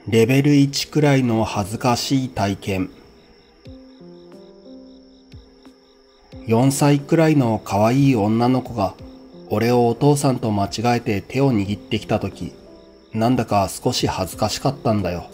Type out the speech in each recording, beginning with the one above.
レベル1くらいの恥ずかしい体験。4歳くらいの可愛い女の子が俺をお父さんと間違えて手を握ってきたとき、なんだか少し恥ずかしかったんだよ。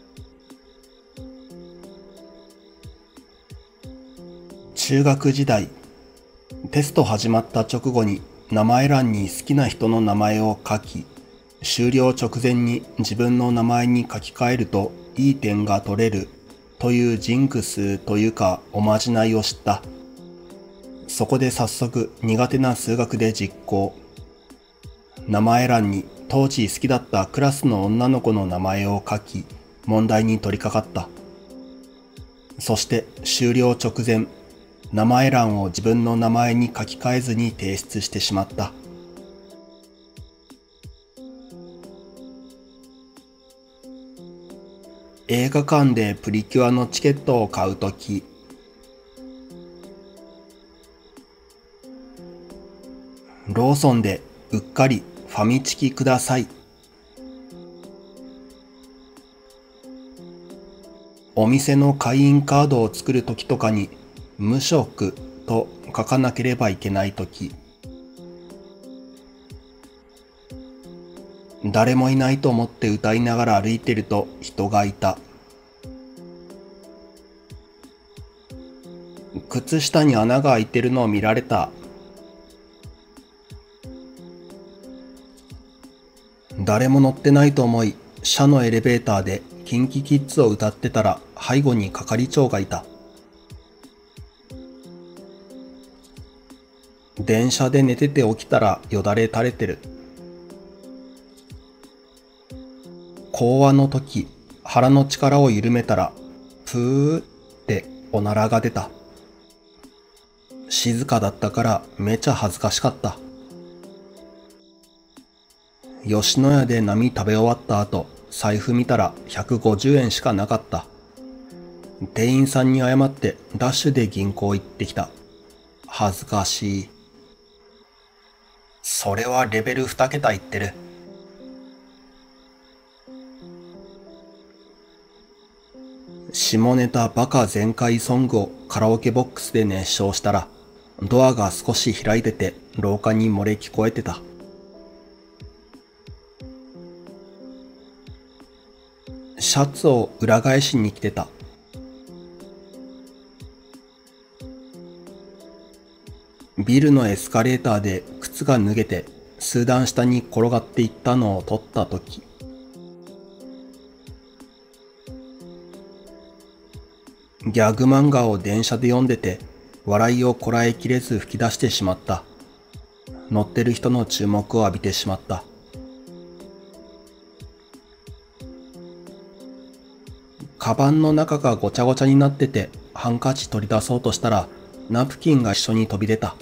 中学時代、テスト始まった直後に名前欄に好きな人の名前を書き、終了直前に自分の名前に書き換えるといい点が取れるというジンクスというかおまじないを知った。そこで早速苦手な数学で実行。名前欄に当時好きだったクラスの女の子の名前を書き、問題に取り掛かった。そして終了直前、名前欄を自分の名前に書き換えずに提出してしまった。映画館でプリキュアのチケットを買うとき、ローソンでうっかりファミチキください。お店の会員カードを作るときとかに無職と書かなければいけないとき、誰もいないと思って歌いながら歩いてると人がいた。靴下に穴が開いてるのを見られた。誰も乗ってないと思い、車のエレベーターでキンキキッズを歌ってたら背後に係長がいた。電車で寝てて起きたらよだれ垂れてる。講話の時、腹の力を緩めたら、プーっておならが出た。静かだったからめちゃ恥ずかしかった。吉野家で波食べ終わった後、財布見たら150円しかなかった。店員さんに謝ってダッシュで銀行行ってきた。恥ずかしい。それはレベル2桁いってる。下ネタバカ全開ソングをカラオケボックスで熱唱したら、ドアが少し開いてて廊下に漏れ聞こえてた。シャツを裏返しに着てた。ビルのエスカレーターで靴が脱げて数段下に転がっていったのを撮ったとき、ギャグ漫画を電車で読んでて笑いをこらえきれず吹き出してしまった。乗ってる人の注目を浴びてしまった。カバンの中がごちゃごちゃになっててハンカチ取り出そうとしたらナプキンが一緒に飛び出た。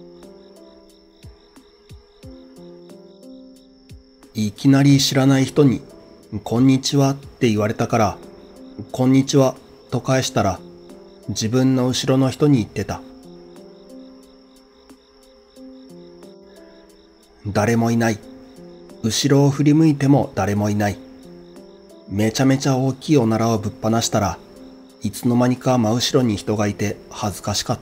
いきなり知らない人にこんにちはって言われたからこんにちはと返したら自分の後ろの人に言ってた。誰もいない。後ろを振り向いても誰もいない。めちゃめちゃ大きいおならをぶっ放したらいつの間にか真後ろに人がいて恥ずかしかった。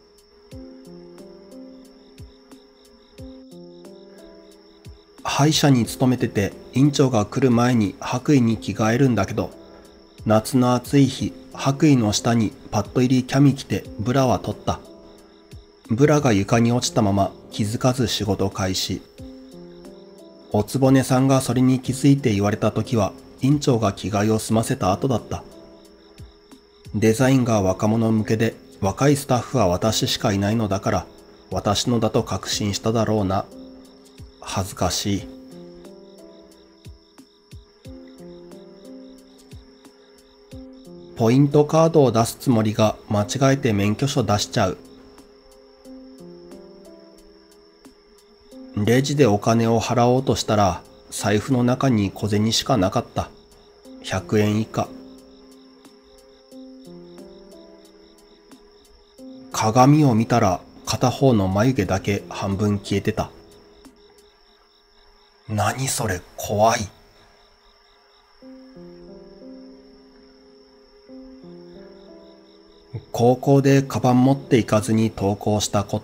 歯医者に勤めてて院長が来る前に白衣に着替えるんだけど、夏の暑い日、白衣の下にパッド入りキャミ着てブラは取った。ブラが床に落ちたまま気づかず仕事開始。おつぼねさんがそれに気づいて言われた時は院長が着替えを済ませた後だった。デザインが若者向けで若いスタッフは私しかいないのだから私のだと確信しただろうな。恥ずかしい。ポイントカードを出すつもりが間違えて免許証出しちゃう。レジでお金を払おうとしたら財布の中に小銭しかなかった。100円以下。鏡を見たら片方の眉毛だけ半分消えてた。何それ怖い。 高校でカバン持っていかずに登校したこと。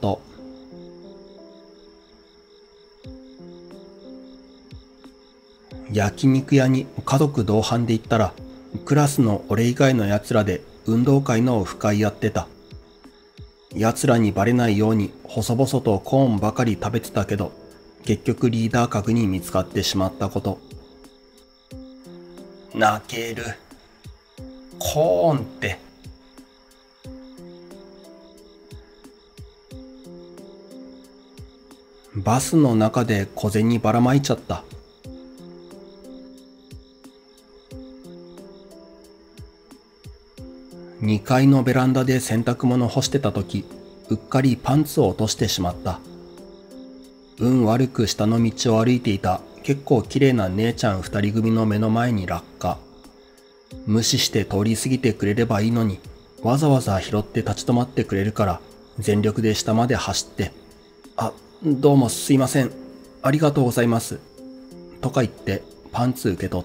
焼肉屋に家族同伴で行ったら、クラスの俺以外の奴らで運動会のオフ会やってた。奴らにバレないように細々とコーンばかり食べてたけど、結局リーダー格に見つかってしまったこと。泣ける。コーンって。バスの中で小銭ばらまいちゃった。2階のベランダで洗濯物干してた時、うっかりパンツを落としてしまった。運悪く下の道を歩いていた結構綺麗な姉ちゃん2人組の目の前に落下。無視して通り過ぎてくれればいいのに、わざわざ拾って立ち止まってくれるから全力で下まで走って、どうもすいません。ありがとうございます。とか言ってパンツ受け取った。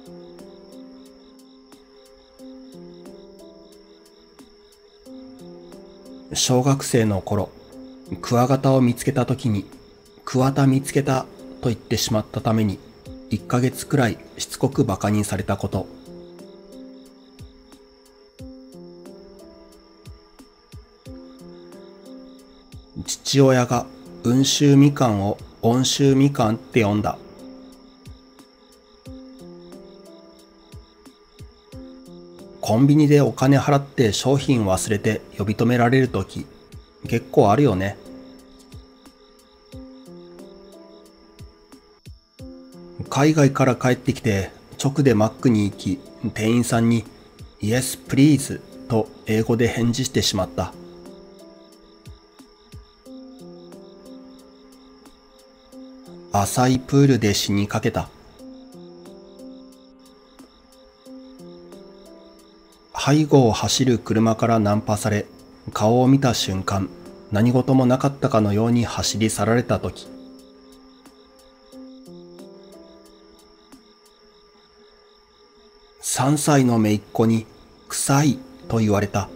小学生の頃、クワガタを見つけた時に、クワタ見つけたと言ってしまったために、1ヶ月くらいしつこく馬鹿にされたこと。父親が温州みかんを温州みかんって呼んだ。コンビニでお金払って商品忘れて呼び止められるとき、結構あるよね。海外から帰ってきて直でマックに行き、店員さんに Yes, please と英語で返事してしまった。浅いプールで死にかけた。背後を走る車からナンパされ、顔を見た瞬間、何事もなかったかのように走り去られたとき。3歳の姪っ子に、臭いと言われた。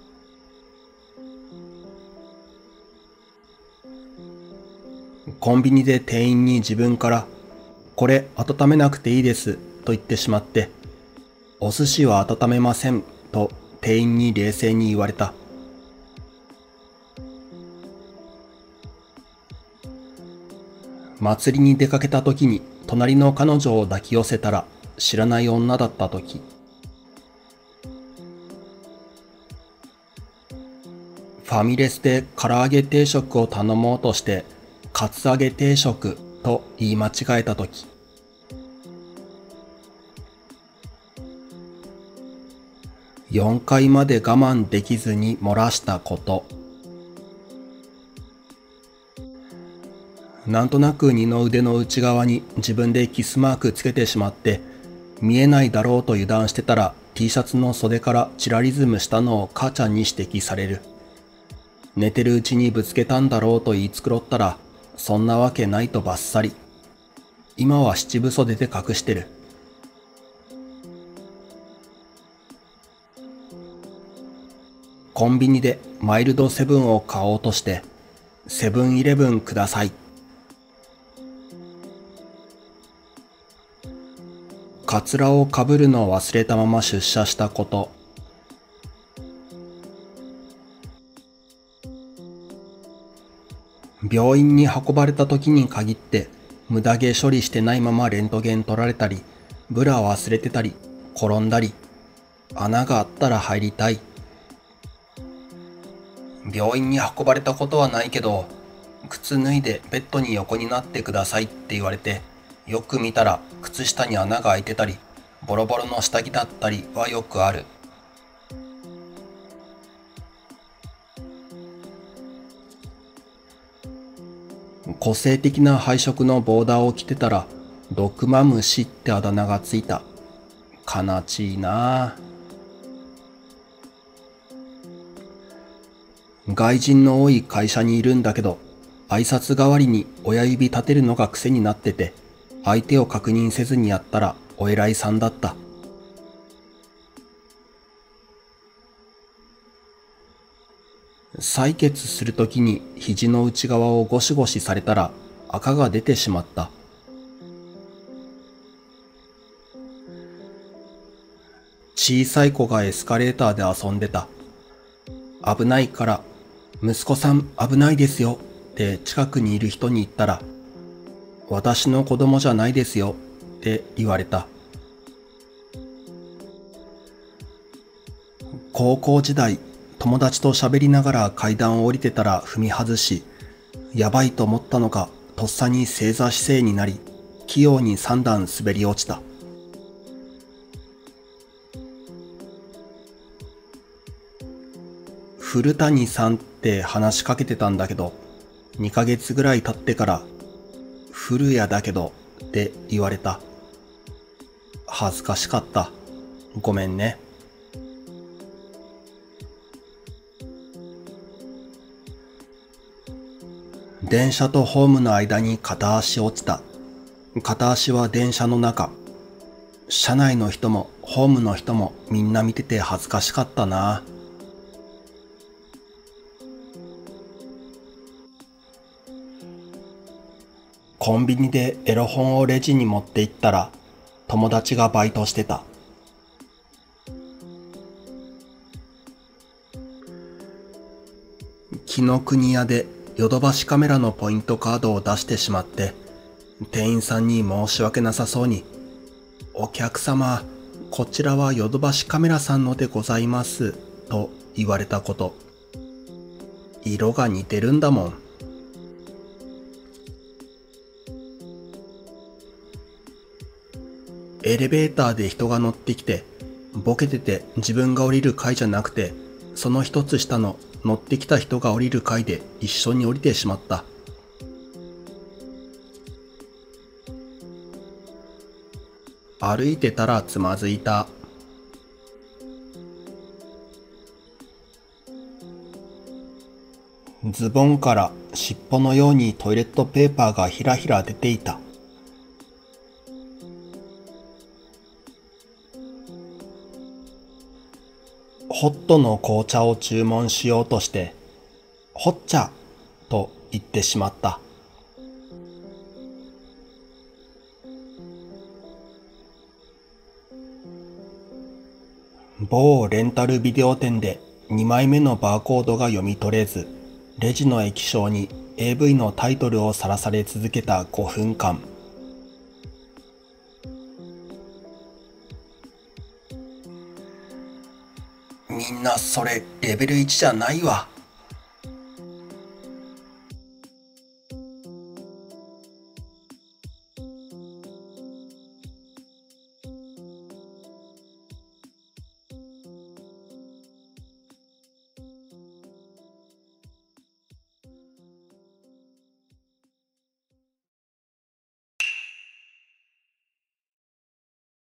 コンビニで店員に自分から、これ温めなくていいですと言ってしまって、お寿司は温めませんと店員に冷静に言われた。祭りに出かけた時に隣の彼女を抱き寄せたら知らない女だった時。ファミレスで唐揚げ定食を頼もうとしてカツ揚げ定食と言い間違えた時。4階まで我慢できずに漏らしたこと。なんとなく二の腕の内側に自分でキスマークつけてしまって、見えないだろうと油断してたら T シャツの袖からチラリズムしたのを母ちゃんに指摘される。寝てるうちにぶつけたんだろうと言い繕ったら、そんなわけないとバッサリ。今は七分袖で隠してる。コンビニでマイルドセブンを買おうとして、セブンイレブンください。カツラをかぶるのを忘れたまま出社したこと。病院に運ばれた時に限って無駄毛処理してないままレントゲン取られたり、ブラ忘れてたり、転んだり、穴があったら入りたい。病院に運ばれたことはないけど、靴脱いでベッドに横になってくださいって言われて、よく見たら靴下に穴が開いてたり、ボロボロの下着だったりはよくある。個性的な配色のボーダーを着てたら、毒マムシってあだ名がついた。悲しいなぁ。外人の多い会社にいるんだけど、挨拶代わりに親指立てるのが癖になってて、相手を確認せずにやったらお偉いさんだった。 採血するときに肘の内側をゴシゴシされたら赤が出てしまった。小さい子がエスカレーターで遊んでた。危ないから、息子さん危ないですよって近くにいる人に言ったら、私の子供じゃないですよって言われた。高校時代、友達と喋りながら階段を降りてたら踏み外し、やばいと思ったのか、とっさに正座姿勢になり、器用に3段滑り落ちた。古谷さんって話しかけてたんだけど、2ヶ月ぐらい経ってから、古谷だけどって言われた。恥ずかしかった。ごめんね。電車とホームの間に片足落ちた。片足は電車の中。車内の人もホームの人もみんな見てて恥ずかしかったな。コンビニでエロ本をレジに持って行ったら、友達がバイトしてた。紀ノ国屋でヨドバシカメラのポイントカードを出してしまって、店員さんに申し訳なさそうに、お客様、こちらはヨドバシカメラさんのでございます、と言われたこと。色が似てるんだもん。エレベーターで人が乗ってきて、ボケてて自分が降りる階じゃなくて、その一つ下の乗ってきた人が降りる階で一緒に降りてしまった。歩いてたらつまずいた。ズボンから尻尾のようにトイレットペーパーがひらひら出ていた。ホットの紅茶を注文しようとして、ホッチャと言ってしまった。某レンタルビデオ店で2枚目のバーコードが読み取れず、レジの液晶に AV のタイトルをさらされ続けた5分間。みんなそれレベル1じゃないわ。